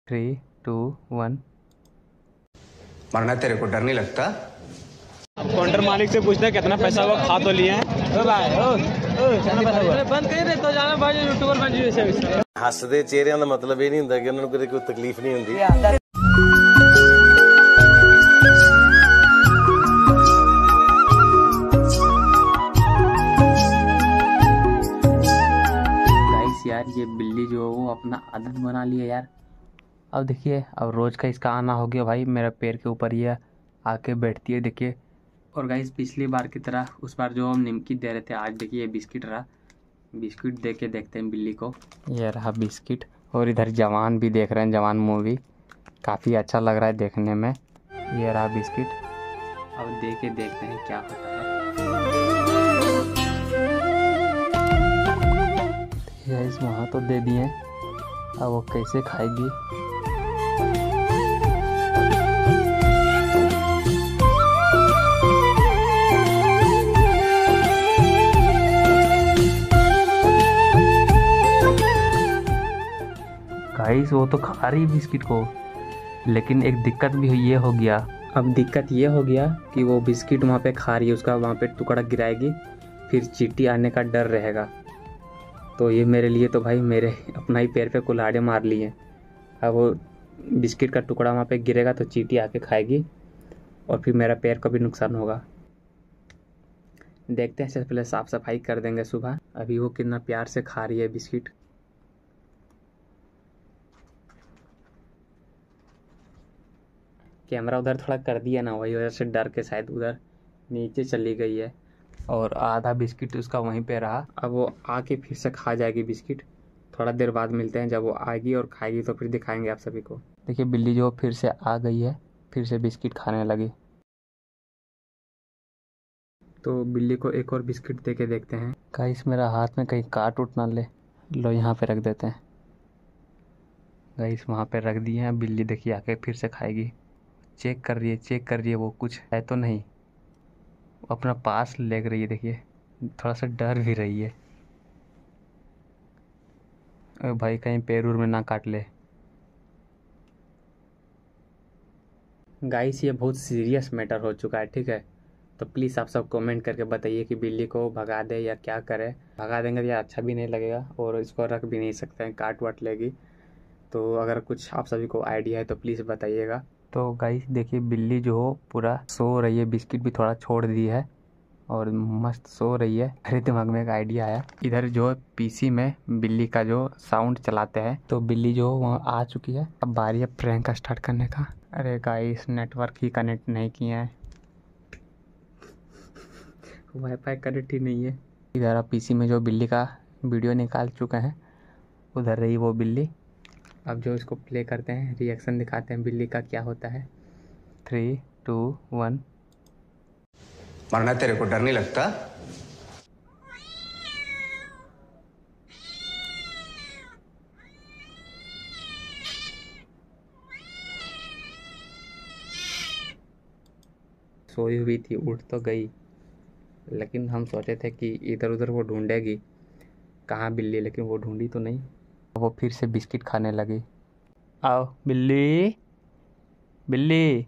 3, 2, 1। मरना तेरे को डर नहीं लगता? अब काउंटर मालिक से पूछते हैं कितना पैसा हुआ, खा तो लिए हैं। बंद कर दे तो जाना भाई, यूट्यूबर बन जाइए। हसदे चेहरिਆਂ ਦਾ ਮਤਲਬ ਇਹ ਨਹੀਂ ਹੁੰਦਾ ਕਿ ਉਹਨਾਂ ਨੂੰ ਕੋਈ ਤਕਲੀਫ ਨਹੀਂ ਹੁੰਦੀ। गाइस यार ये बिल्ली जो है वो अपना आदत बना ली है यार। अब देखिए अब रोज़ का इसका आना हो गया भाई, मेरा पैर के ऊपर ये आके बैठती है देखिए। और गाइस पिछली बार की तरह उस बार जो हम निमकी दे रहे थे, आज देखिए ये बिस्किट रहा। बिस्किट दे के देखते हैं बिल्ली को। ये रहा बिस्किट। और इधर जवान भी देख रहे हैं, जवान मूवी काफ़ी अच्छा लग रहा है देखने में। ये रहा बिस्किट, अब दे के देखते हैं क्या होता है। इस वहाँ तो दे दिए, अब वो कैसे खाएगी। गाइस वो तो खा रही बिस्किट को, लेकिन एक दिक्कत भी ये हो गया। अब दिक्कत ये हो गया कि वो बिस्किट वहाँ पे खा रही है, उसका वहाँ पे टुकड़ा गिराएगी, फिर चींटी आने का डर रहेगा। तो ये मेरे लिए तो भाई मेरे अपना ही पैर पे कुल्हाड़े मार लिए। अब वो बिस्किट का टुकड़ा वहाँ पे गिरेगा तो चींटी आके खाएगी और फिर मेरा पैर का भी नुकसान होगा। देखते हैं, सबसे पहले साफ़ सफाई कर देंगे सुबह। अभी वो कितना प्यार से खा रही है बिस्किट। कैमरा उधर थोड़ा कर दिया ना, वही वजह से डर के शायद उधर नीचे चली गई है। और आधा बिस्किट उसका वहीं पे रहा। अब वो आके फिर से खा जाएगी बिस्किट। थोड़ा देर बाद मिलते हैं, जब वो आएगी और खाएगी तो फिर दिखाएंगे आप सभी को। देखिए बिल्ली जो फिर से आ गई है, फिर से बिस्किट खाने लगी। तो बिल्ली को एक और बिस्किट दे के देखते हैं। गाइस मेरा हाथ में कहीं काट उठ ना ले, लो यहाँ पे रख देते हैं। गाइस वहाँ पे रख दिए हैं। बिल्ली देखिए आके फिर से खाएगी। चेक कर रही है वो कुछ है तो नहीं, अपना पास लेग रही है देखिए, थोड़ा सा डर भी रही है। भाई कहीं पैर में ना काट ले। गाइस ये बहुत सीरियस मैटर हो चुका है, ठीक है। तो प्लीज़ आप सब कमेंट करके बताइए कि बिल्ली को भगा दे या क्या करे। भगा देंगे तो यार अच्छा भी नहीं लगेगा और इसको रख भी नहीं सकते हैं, काट वाट लेगी। तो अगर कुछ आप सभी को आइडिया है तो प्लीज़ बताइएगा। तो गाइस देखिए बिल्ली जो हो पूरा सो रही है, बिस्किट भी थोड़ा छोड़ दी है और मस्त सो रही है। मेरे दिमाग में एक आइडिया आया, इधर जो पीसी में बिल्ली का जो साउंड चलाते हैं, तो बिल्ली जो वहाँ आ चुकी है। अब बारी है प्रैंक का स्टार्ट करने का। अरे गाइस नेटवर्क ही कनेक्ट नहीं किए हैं, वाईफाई कनेक्ट ही नहीं है। इधर अब पीसी में जो बिल्ली का वीडियो निकाल चुके हैं, उधर रही वो बिल्ली। अब जो इसको प्ले करते हैं, रिएक्शन दिखाते हैं बिल्ली का क्या होता है। 3, 2, 1। मरना तेरे को डर नहीं लगता? सोई हुई थी, उठ तो गई, लेकिन हम सोचे थे कि इधर उधर वो ढूंढेगी कहाँ बिल्ली, लेकिन वो ढूंढी तो नहीं। वो फिर से बिस्किट खाने लगी। आओ बिल्ली, बिल्ली।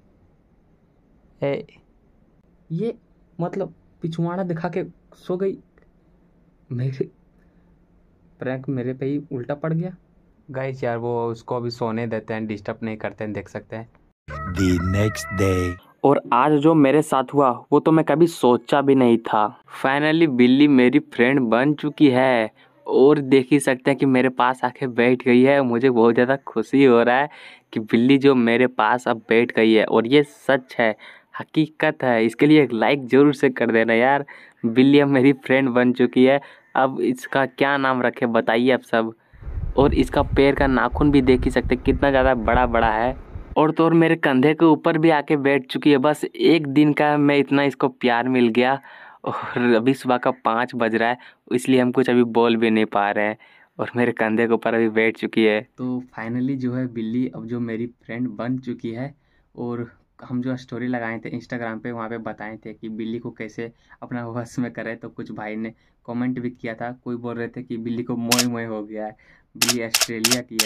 ये मतलब पिछवाड़ा दिखा के सो गई। मेरे प्रैंक मेरे पे ही उल्टा पड़ गया। गाइस यार वो उसको अभी सोने देते हैं, डिस्टर्ब नहीं करते हैं, देख सकते हैं। The next day. और आज जो मेरे साथ हुआ वो तो मैं कभी सोचा भी नहीं था। फाइनली बिल्ली मेरी फ्रेंड बन चुकी है और देख ही सकते हैं कि मेरे पास आके बैठ गई है। मुझे बहुत ज़्यादा खुशी हो रहा है कि बिल्ली जो मेरे पास अब बैठ गई है, और ये सच है, हकीकत है। इसके लिए एक लाइक ज़रूर से कर देना यार। बिल्ली अब मेरी फ्रेंड बन चुकी है। अब इसका क्या नाम रखे बताइए आप सब। और इसका पैर का नाखून भी देख ही सकते कितना ज़्यादा बड़ा बड़ा है। और तो और मेरे कंधे के ऊपर भी आके बैठ चुकी है। बस एक दिन का मैं इतना इसको प्यार मिल गया। और अभी सुबह का 5 बज रहा है, इसलिए हम कुछ अभी बोल भी नहीं पा रहे हैं। और मेरे कंधे के ऊपर अभी बैठ चुकी है। तो फाइनली जो है बिल्ली अब जो मेरी फ्रेंड बन चुकी है। और हम जो स्टोरी लगाए थे इंस्टाग्राम पे, वहाँ पे बताए थे कि बिल्ली को कैसे अपना वश में करें। तो कुछ भाई ने कमेंट भी किया था, कोई बोल रहे थे कि बिल्ली को मोए मोए हो गया है, बिल्ली ऑस्ट्रेलिया की है,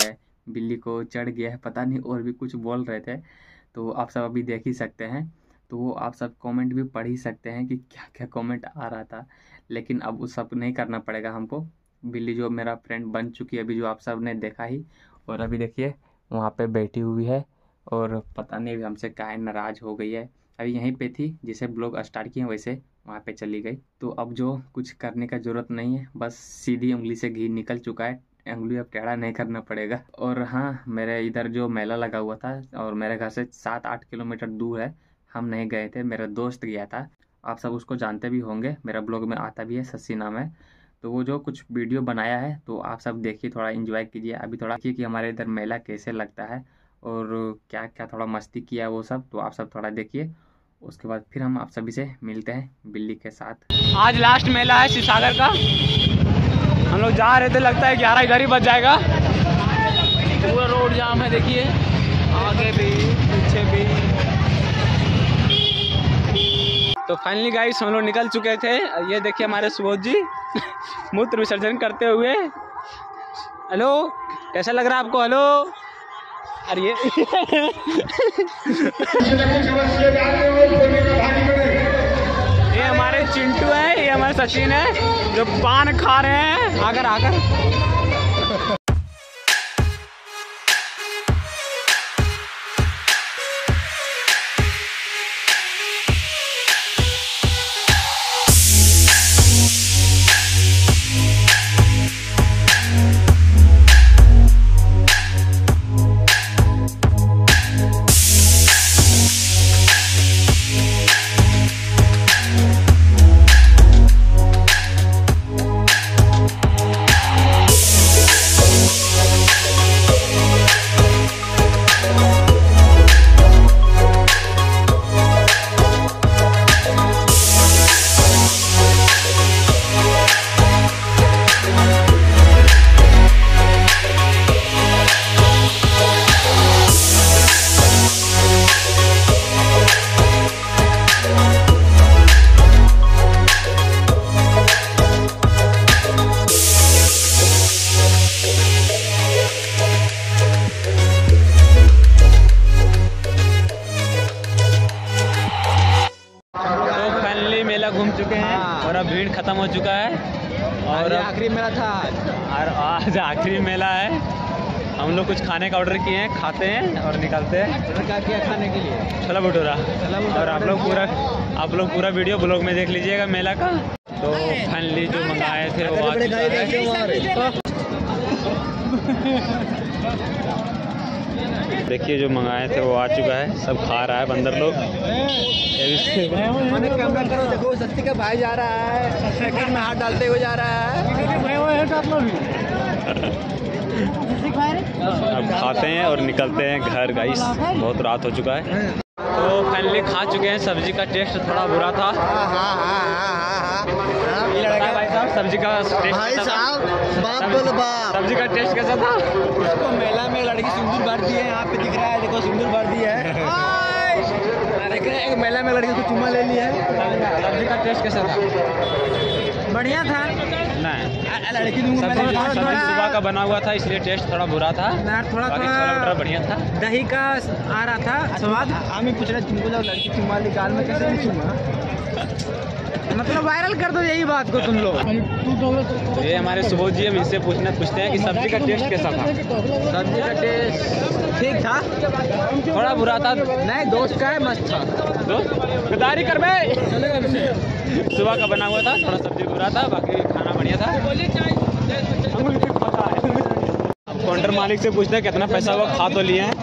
बिल्ली को चढ़ गया है पता नहीं, और भी कुछ बोल रहे थे, तो आप सब अभी देख ही सकते हैं। तो आप सब कमेंट भी पढ़ ही सकते हैं कि क्या क्या कमेंट आ रहा था, लेकिन अब उस सब नहीं करना पड़ेगा हमको। बिल्ली जो मेरा फ्रेंड बन चुकी है अभी, जो आप सब ने देखा ही, और अभी देखिए वहाँ पे बैठी हुई है, और पता नहीं अभी हमसे काहे नाराज़ हो गई है। अभी यहीं पे थी जिसे ब्लॉग स्टार्ट किए वैसे वहाँ पे चली गई। तो अब जो कुछ करने का ज़रूरत नहीं है, बस सीधी उंगली से घी निकल चुका है, उंगली अब टेढ़ा नहीं करना पड़ेगा। और हाँ, मेरे इधर जो मेला लगा हुआ था और मेरे घर से 7-8 किलोमीटर दूर है, हम नहीं गए थे, मेरा दोस्त गया था। आप सब उसको जानते भी होंगे, मेरा ब्लॉग में आता भी है, शशि नाम है। तो वो जो कुछ वीडियो बनाया है तो आप सब देखिए, थोड़ा एंजॉय कीजिए। अभी थोड़ा देखिए कि हमारे इधर मेला कैसे लगता है और क्या क्या थोड़ा मस्ती किया वो सब, तो आप सब थोड़ा देखिए। उसके बाद फिर हम आप सभी से मिलते हैं बिल्ली के साथ। आज लास्ट मेला है शिवसागर का, हम लोग जा रहे थे, लगता है 11 इधर ही बच जाएगा। पूरा रोड जाम है, देखिए आगे भी पीछे भी। तो फाइनली गाइस हम लोग निकल चुके थे। ये देखिए हमारे सुबोध जी मूत्र विसर्जन करते हुए। हेलो, कैसा लग रहा है आपको? हेलो, अरे ये हमारे चिंटू है, ये हमारे सचिन है जो पान खा रहे हैं आकर आकर। घूम चुके हैं और अब भीड़ खत्म हो चुका है और आखिरी मेला था और आज आखिरी मेला है। हम लोग कुछ खाने का ऑर्डर किए हैं, खाते हैं और निकलते हैं। क्या किया खाने के लिए? छोला भटूरा। और आप लोग पूरा वीडियो ब्लॉग में देख लीजिएगा मेला का। तो फाइनली जो मंगाए थे वो आ चुका है। देखिए जो मंगाए थे वो आ चुका है, सब खा रहा है बंदर लोग। कैमरा करो, देखो सस्ती का भाई जा रहा है, सेकंड में हाथ डालते हुए जा रहा है। अब खाते हैं और निकलते हैं घर गाइस, बहुत रात हो चुका है। तो फाइनली खा चुके हैं। सब्जी का टेस्ट थोड़ा बुरा था। भाई साहब सब्जी का टेस्ट भाई साहब बाप सब्जी का टेस्ट कैसा था? उसको मेला में लड़की सिंदूर भर दी है, यहाँ पे दिख रहा है, देखो सिंदूर भर दी है। देख रहे हैं एक मेला में लड़की को चुम्मा ले लिया है। सब्जी का टेस्ट कैसा था? बढ़िया था। नहीं, लड़की सब्जी सुबह का बना हुआ था इसलिए टेस्ट थोड़ा बुरा था। थोड़ा थोड़ा बढ़िया था, दही का आ रहा था स्वाद। हम ही पूछ रहे तुमको, जब लड़की चुम्मा ली गाल में कैसे नहीं चुम्मा? मतलब वायरल कर दो यही बात को तुम लोग। ये हमारे सुबोध जी, हम इनसे पूछते हैं कि सब्जी का टेस्ट कैसा था? सब्जी का टेस्ट ठीक था, थोड़ा बुरा था। नहीं दोस्त का है, मस्त था। दोस्त गद्दारी कर बे। सुबह का बना हुआ था, थोड़ा सब्जी बुरा था, बाकी खाना बढ़िया था। अब काउंटर मालिक से पूछते हैं कितना पैसा वो खा तो लिए हैं।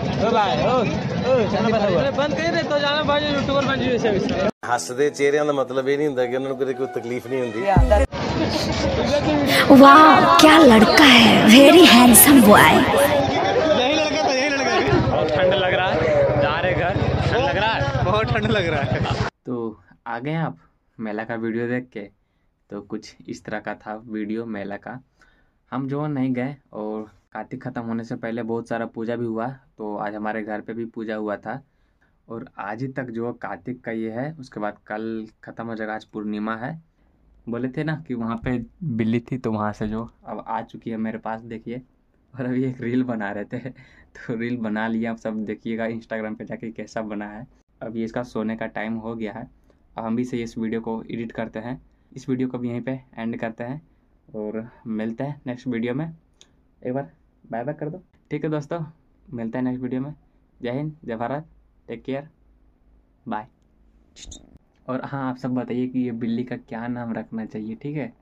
बंद कर दे तो जाना भाई, यूट्यूबर बन जाइए। ਹੱਸਦੇ ਚਿਹਰਿਆਂ ਦਾ ਮਤਲਬ ਇਹ ਨਹੀਂ ਹੁੰਦਾ ਕਿ ਉਹਨਾਂ ਨੂੰ ਕਦੇ ਕੋਈ ਤਕਲੀਫ ਨਹੀਂ ਹੁੰਦੀ। वाह क्या लड़का है, वेरी हैंडसम बॉय। यही लड़का था, यही लड़का है। बहुत ठंड लग रहा है, जा रहे घर, ठंड लग रहा है, बहुत ठंड लग रहा है। तो आ गए आप मेला का वीडियो देख के। तो कुछ इस तरह का था वीडियो मेला का। हम जो नहीं गए, और कार्तिक ख़त्म होने से पहले बहुत सारा पूजा भी हुआ। तो आज हमारे घर पे भी पूजा हुआ था, और आज ही तक जो कार्तिक का ये है, उसके बाद कल ख़त्म हो जाएगा। आज पूर्णिमा है। बोले थे ना कि वहाँ पे बिल्ली थी, तो वहाँ से जो अब आ चुकी है मेरे पास। देखिए और अभी एक रील बना रहे थे, तो रील बना लिया। आप सब देखिएगा इंस्टाग्राम पे जाके कैसा बना है। अभी इसका सोने का टाइम हो गया है। अब हम भी से इस वीडियो को एडिट करते हैं। इस वीडियो को भी यहीं पे एंड करते हैं और मिलते हैं नेक्स्ट वीडियो में। एक बार बाय बाय कर दो। ठीक है दोस्तों, मिलते हैं नेक्स्ट वीडियो में। जय हिंद, जय भारत, टेक केयर, बाय। और हाँ, आप सब बताइए कि ये बिल्ली का क्या नाम रखना चाहिए, ठीक है।